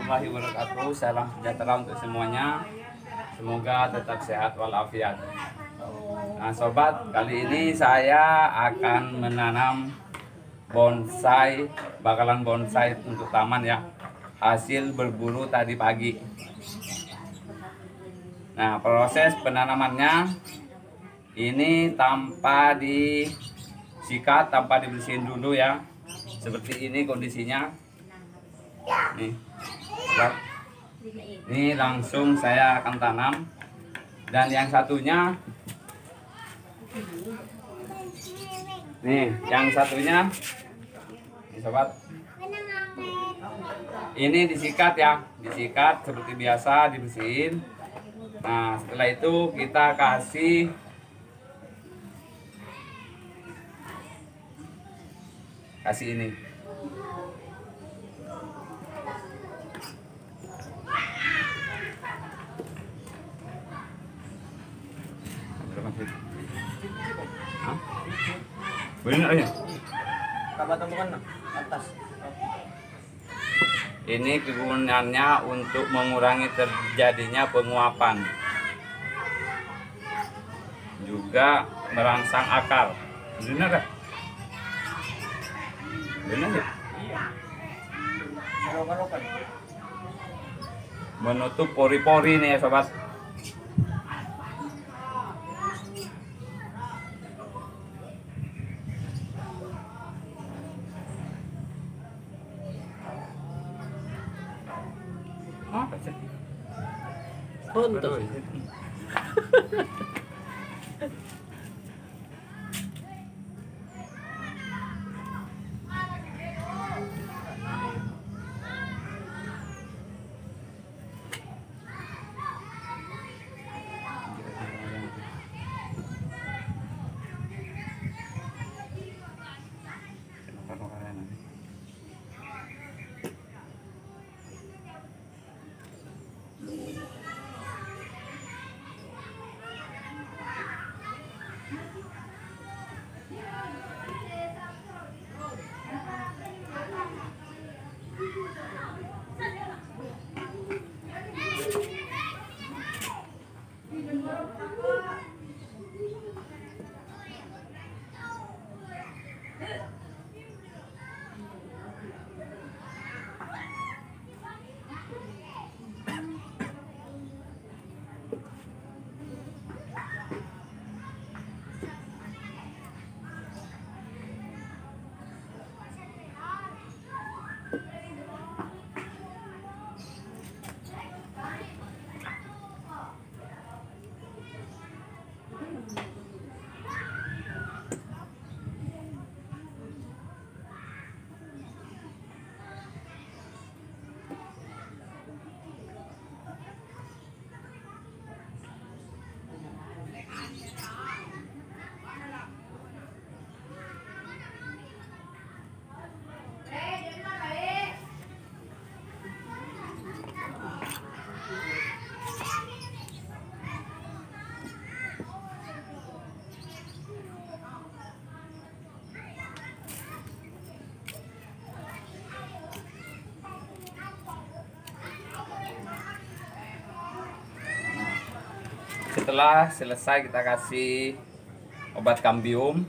warahmatullahi wabarakatuh. Salam sejahtera untuk semuanya. Semoga tetap sehat walafiat. Nah sobat, kali ini saya akan menanam bonsai, bakalan bonsai untuk taman ya. Hasil berburu tadi pagi. Nah proses penanamannya ini tanpa disikat, tanpa dibersihin dulu ya. Seperti ini kondisinya. Nih, sobat. Ini langsung saya akan tanam. Dan yang satunya, nih, yang satunya, nih sobat, ini disikat ya, disikat seperti biasa, dibersihin. Nah, setelah itu kita kasih ini. Benar ya? Atas. Ini kegunaannya untuk mengurangi terjadinya penguapan, juga merangsang akar. Benar kan? Benar ya? Iya. Menutup pori-pori nih ya sobat. Apa sih? Untuk. Setelah selesai kita kasih obat kambium,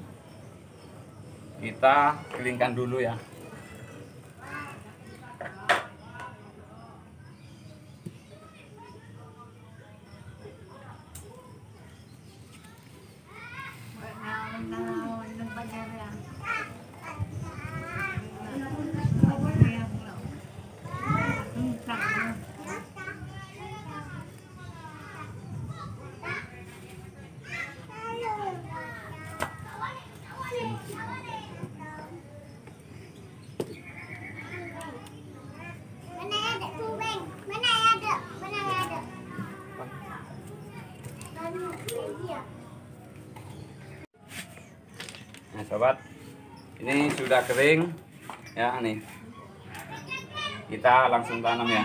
kita keringkan dulu ya. Nah sobat, ini sudah kering ya, nih kita langsung tanam ya.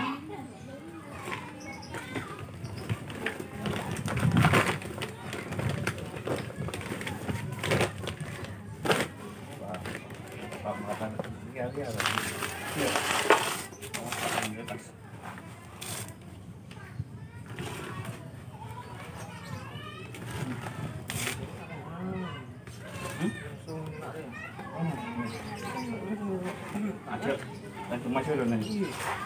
Masuk dulu nih.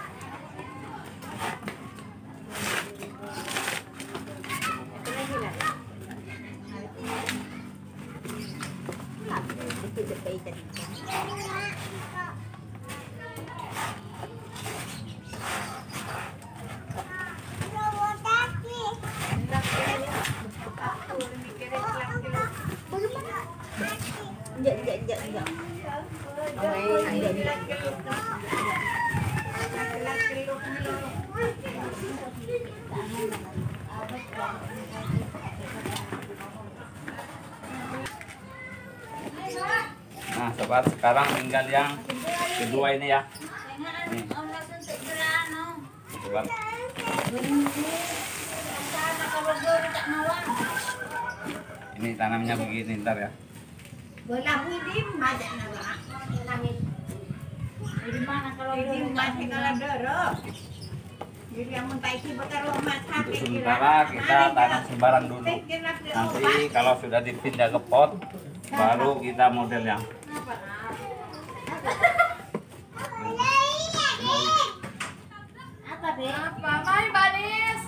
Nah sobat, sekarang tinggal yang kedua ini ya. Nih. Sobat. Ini tanamnya begini ntar ya. Untuk sementara kita tanam sembarang dulu. Nanti kalau sudah dipindah ke pot, baru kita model yang apa? Mai Banis.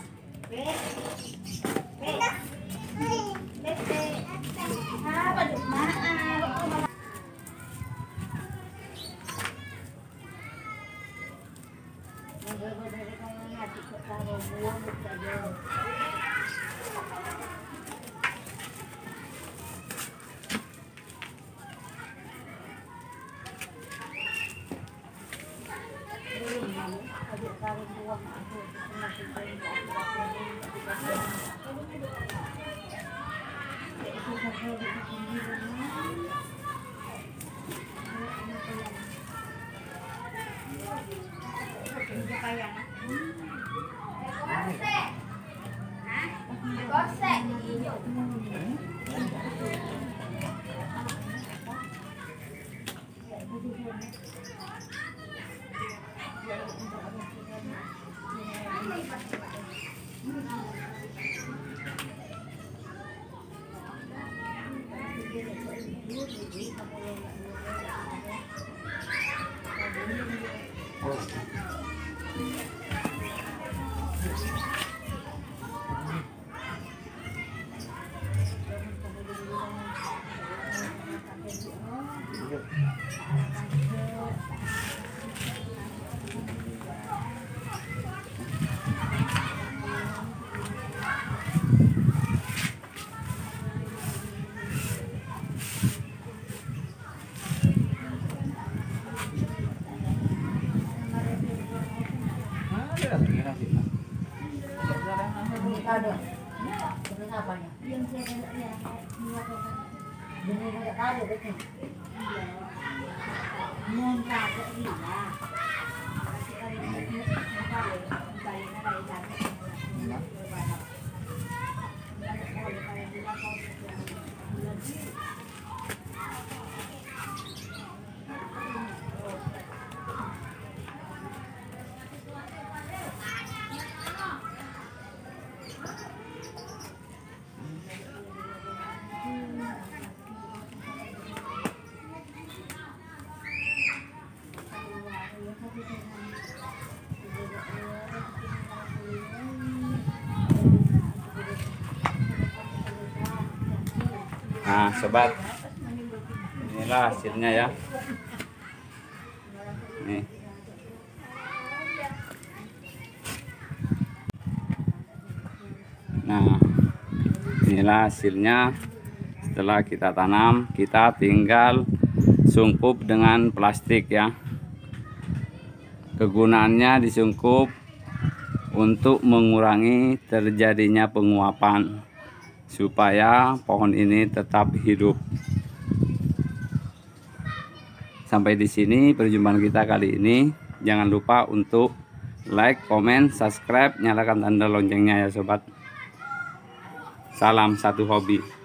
Nah sobat, inilah hasilnya ya. Nih. Nah inilah hasilnya. Setelah kita tanam, kita tinggal sungkup dengan plastik ya. Kegunaannya disungkup untuk mengurangi terjadinya penguapan, supaya pohon ini tetap hidup. Sampai di sini perjumpaan kita kali ini. Jangan lupa untuk like, komen, subscribe, nyalakan tanda loncengnya ya sobat. Salam satu hobi.